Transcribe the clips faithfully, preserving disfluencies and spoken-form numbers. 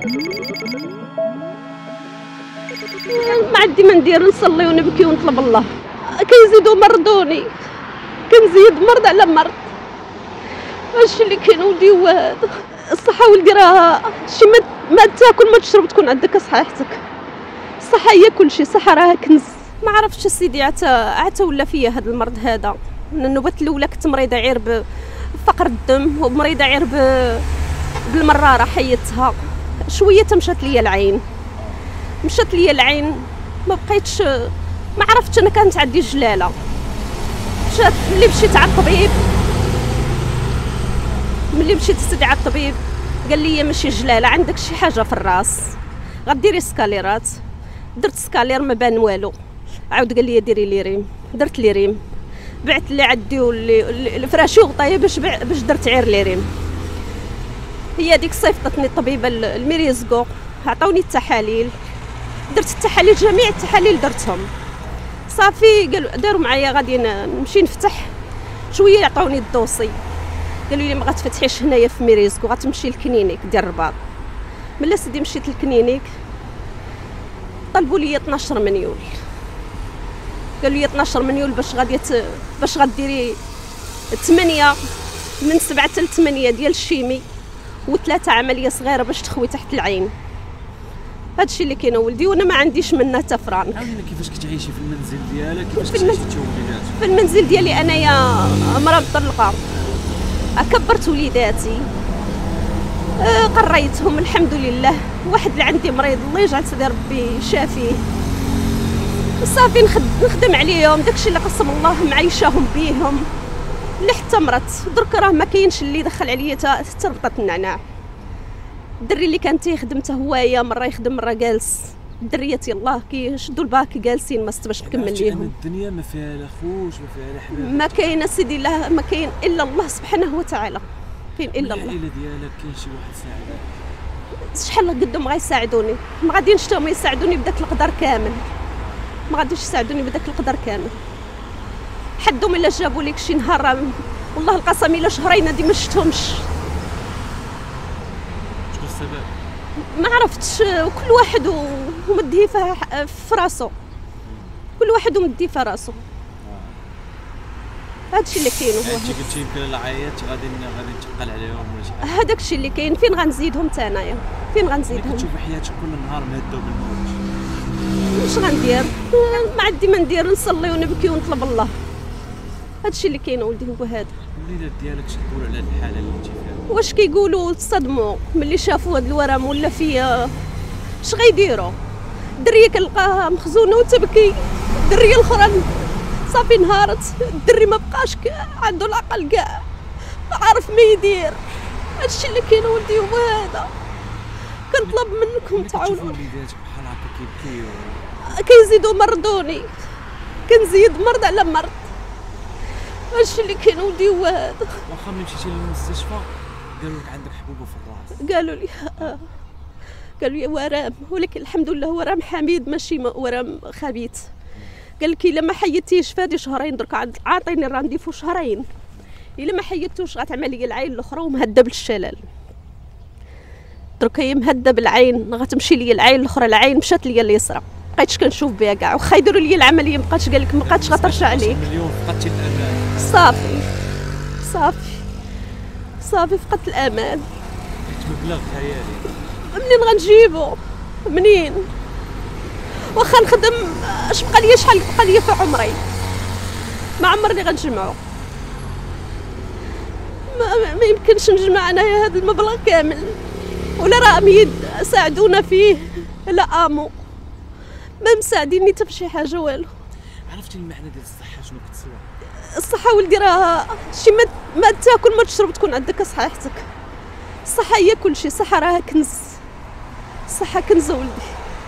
ما عندي ما ندير، نصلي ونبكي ونطلب الله. كيزيدوا مرضوني، كنزيد مرض على مرض. هادشي اللي كاين ولدي هو هذا. الصحة ولدي راه شي ما ما تاكل ما تشرب تكون عندك صحيحتك. الصحة هي كلشي، الصحة راها كنز. ما عرفتش اسيدي عتا عتا ولا فيا هذا المرض هذا. من النوبات الاولى كنت مريضة عير بفقر الدم ومريضة عير بالمرارة، حيدتها شوية تمشات ليا العين، مشات ليا العين ما بقيتش، ما عرفتش انا كانت عندي جلاله. مشات ملي مشيت على الطبيب، ملي مشيت استدعى الطبيب قال لي ماشي جلاله، عندك شي حاجه في الراس، غديري سكاليرات. درت سكالير ما بان والو، عاود قال لي ديري لي ريم، درت لي ريم، بعت اللي عندي واللي فراشي وغطايه باش باش درت عير لي ريم. هي ديك صيفطتني الطبيبه الميريزكو، عطاوني التحاليل، درت التحاليل، جميع التحاليل درتهم صافي. قالوا داروا معايا غادي نمشي نفتح شويه، عطاوني الدوسي قالوا لي ما غتفتحيش هنايا في ميريزكو، غتمشي للكلينيك ديال الرباط. ملي سيدي مشيت للكلينيك طلبوا لي اثناش مليون، قالوا لي اثناش مليون باش غادي باش غديري ثمانية من سبعة حتى ثمانية ديال الشيمي وثلاثه عمليه صغيره باش تخوي تحت العين. هادشي اللي كاين ولدي، وانا ما عنديش منه حتى فرانك. عاودينا كيفاش كتعيشي في المنزل ديالك، كيفاش كتعيشي انت ووليداتك؟ في المنزل ديالي انايا مرا مطلقه، كبرت وليداتي، أه قريتهم الحمد لله. واحد اللي عندي مريض الله يجعل سيدي ربي شافيه، صافي نخدم عليهم، داكشي اللي قسم الله معيشاهم بيهم. اللي حتى مرت درك راه ما كاينش اللي دخل عليا حتى ربطه النعناع. الدري اللي كان تيخدم حتى هوايا مره يخدم مره جالس، الدريات يلاه كيشدوا الباك جالسين ما باش نكمل ليهم. الدنيا ما فيها لا خوش ما فيها لا حباب، ما كاين سيدي، لا ما كاين الا الله سبحانه وتعالى، كاين الا الله. العائله ديالك كاين شي واحد ساعدك؟ شحال قدهم غيساعدوني؟ ما غاديينش حتى هما يساعدوني بداك القدر كامل، ما غاديش يساعدوني بداك القدر كامل. حدهم الا جابوا لك شي نهار والله القسم الا شهرين هادي ما شفتهمش. شنو السبب؟ ما عرفتش، كل واحد ومديه في راسو، كل واحد ومديه في راسو. هادشي اللي كاين. هو انت قلتي يمكن العائلات غادي غادي نتقل عليهم ولا شي حاجه، هذاك الشيء اللي كاين. فين غنزيدهم حتى انايا، فين غنزيدهم؟ كتشوفي حياتك كل نهار مهده بالموت، واش غندير؟ ما عندي ما ندير، نصلي ونبكي ونطلب الله. هادشي اللي كاين ولدي هو هذا. الوليدات ديالك اش كيقولوا على هاد الحاله اللي انت فيها؟ واش كيقولوا؟ تصدموا ملي شافوا هاد الورم ولا فيا. اش غيديروا؟ الدريه كنلقاها مخزونه وتبكي، الدريه الاخرى صافي نهارت، الدري ما بقاش عنده العقل كاع، ما عارف ما يدير. هادشي اللي كاين ولدي هو هذا. كنطلب منكم تعاونوا. وليداتك بحال هكا كيبكيو كيزيدوا مرضوني، كنزيد مرض على مرض. هادشي اللي كاين ولدي هو هذا. واخا ملي مشيتي للمستشفى قالوا لك عندك حبوبه في الراس؟ قالوا لي آه. قالوا لي ورم، ولكن الحمد لله ورم حميد ماشي ورم خبيث. قال لك الا ما حيدتيش فادي شهرين، درك عاطيني الرانديفو شهرين، الا ما حيدتوش غتعمل لي العين الاخرى ومهده بالشلل. درك هي مهده بالعين، غتمشي لي العين الاخرى، العين مشات لي اليسرى، بقيتش كنشوف بها كاع. واخا يديروا لي العمليه مابقاتش، قال لك مابقاتش غترشع عليك. مليون فقدتي الامان. صافي صافي صافي فقدت الامان. مبلغ خيالي. منين غنجيبو؟ منين؟ واخا نخدم اش بقى لي، شحال بقى لي في عمري؟ ما عمرني غنجمعو. ما, ما يمكنش نجمع انايا هذا المبلغ كامل، ولا راه ساعدونا فيه لا امو، ما مساعديني حتى بشي حاجه والو. عرفتي المعنى ديال الصحه شنو كتسوى؟ الصحه ولدي راه شي ما, ما تاكل ما تشرب تكون عندك صحيحتك. الصحه هي كلشي، الصحه راها كنز، الصحه كنز ولدي.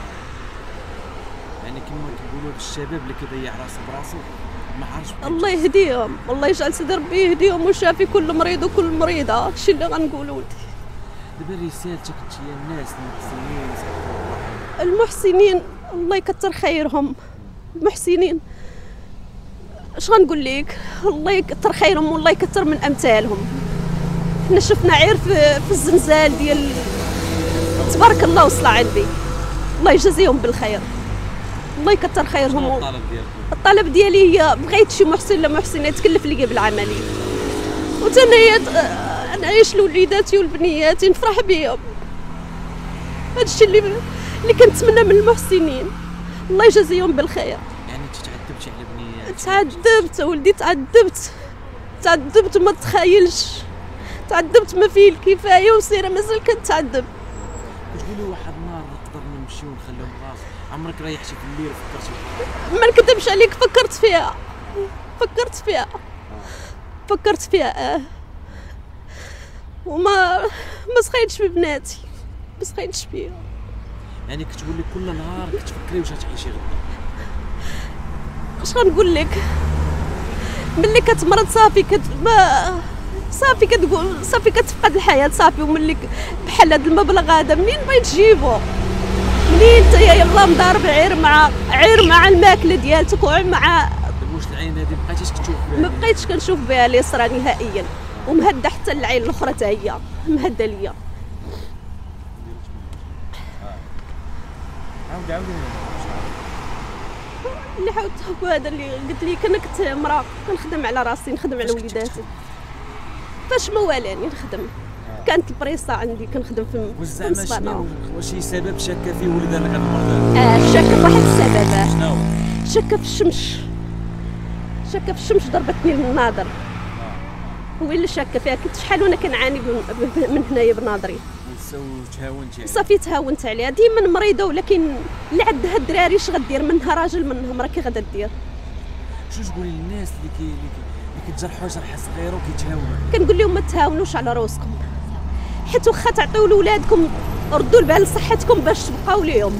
يعني كما كيقولوا الشباب اللي كيضيع راسو براسو ما عارفش. الله يهديهم، الله يجعل سيدي ربي يهديهم ويشافي كل مريض وكل مريضه. هادشي اللي غنقول ولدي. دابا رسالتك انت يا الناس المحسنين، المحسنين الله يكثر خيرهم، المحسنين اش غنقول لك، الله يكثر خيرهم والله يكثر من امثالهم. حنا شفنا عير في, في الزنزال ديال تبارك الله وصل عندي. الله يجازيهم بالخير، الله يكثر خيرهم. الطلب ديالك؟ الطلب ديالي هي بغيت شي محسن ولا محسنه يتكلف لي بالعمليه، وتنايا نعيش لوليداتي والبنياتي نفرح بهم. هادشي اللي اللي كنتمنى من المحسنين، الله يجازيهم بالخير. يعني انت تعذبتي على بنياتك؟ تعذبت ولدي، تعذبت تعذبت وما تخيلش، تعذبت ما فيه الكفايه وسيره مازال كنتعذب. كتقولي واحد النهار نقدر نمشيو ونخليهم غاز، عمرك ريحتي في الليل وفكرتي فيها؟ ما نكذبش عليك، فكرت فيها فكرت فيها فكرت فيها اه وما ما سخيتش ببناتي، ما سخيتش فيها. يعني كتقولي كل نهار كتفكري واش غتعيشي غدا؟ اش غنقول لك، ملي كتمرض صافي كت ما صافي كتقول صافي كتفقد الحياه صافي. وملي ك- بحال هذا المبلغ هذا منين بغيت تجيبو؟ منين انت يا يلاه مضارب عير مع عير مع الماكله ديالتك ومع واش العين هذه بقيتيش كتشوف بها؟ ما بقيتش كنشوف بها اليسرى نهائيا، ومهده حتى العين الاخرى حتى هي مهده ليا. عاود عاودي. اللي حاولت هو هذا اللي قلت لي انا كنت امراه كنخدم على راسي، نخدم على وليداتي. فاش ما والاني نخدم، كانت البريصه عندي كنخدم في واش في زعما مصباح. شنو واش شي سبب شاكه فيه ولدها لك هذا المرض؟ اه شاكه في واحد السبب، شنو هو؟ شاكه في الشمس، شاكه في الشمس ضربتني الناظر، هو اللي شاكه فيها. كنت شحال وانا كنعاني من من هنايا بناظري، وتهاونتي عليه؟ صافي تهاونت عليها. ديما مريضه، ولكن اللي عندها الدراري اش غدير؟ منها راجل منها مرا، كي غادا دير؟ شنو تقولي للناس اللي كي اللي كي- اللي كيتجرحوا جرحه صغيره وكيتهاونوا؟ كنقول لهم ما تهاونوش على روسكم، حيت واخا تعطيو لولادكم ردوا البال لصحتكم باش تبقاو ليهم.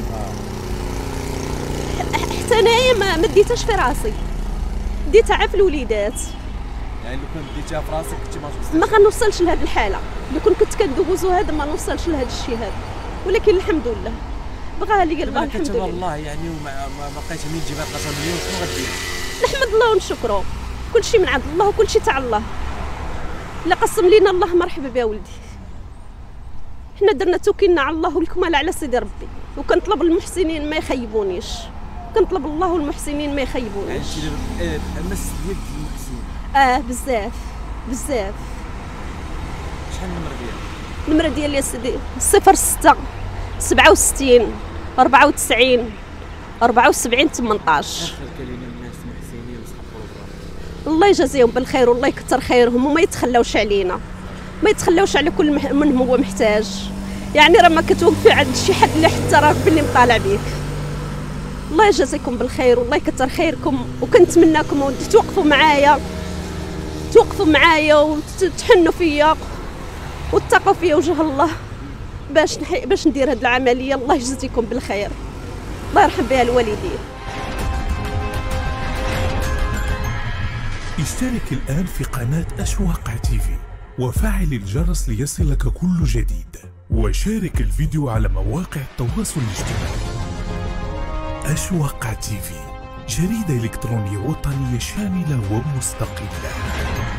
حتى انايا ما ما ديتهاش في راسي، ديتها في الوليدات. يعني لو كنت ديتيها في راسك كنتي ما توصليش؟ ما غنوصلش لهاد الحاله، لو كنت كنت كندوزو هذا ما نوصلش لهاد الشيء هذا، ولكن الحمد لله بغاها لي الله دابا الحمد كتب لله. الله يعني وما ما ما بقيتي منين تجيبها ثلاثة مليون شنو غدير؟ نحمد الله ونشكره، كل شيء من عند الله وكل شيء تاع الله. اللي قسم لينا الله مرحبا بها ولدي. حنا درنا توكلنا على الله والكمال على سيدي ربي، وكنطلب المحسنين ما يخيبونيش، كنطلب الله والمحسنين ما يعني يخيبونيش. شي دابا تحمس ديال المحسنين. اه بزاف بزاف. شحال النمر ديالك؟ النمرة ديالي يا سيدي صفر ستة سبعة وستين أربعة وتسعين أربعة وسبعين ثمنطاش. اخر كلمه للناس المحسنين وصحاب البرامج. الله يجازيهم بالخير والله يكثر خيرهم، وما يتخلاوش علينا، ما يتخلاوش على كل مح- من هو محتاج. يعني راه ما كتوقفي عند شي حد اللي حتى راه ربي اللي مطالع بيك. الله يجازيكم بالخير والله يكثر خيركم، وكنتمناكم ودي توقفوا معايا، توقفوا معايا وتحنوا فيا واتقوا فيا وجه الله باش نحي... باش ندير هاد العمليه. الله يجزيكم بالخير، الله يرحم بها الوالدين. اشترك الآن في قناة أشواق تيفي وفعل الجرس ليصلك كل جديد، وشارك الفيديو على مواقع التواصل الاجتماعي. أشواق تيفي، جريدة إلكترونية وطنية شاملة ومستقلة.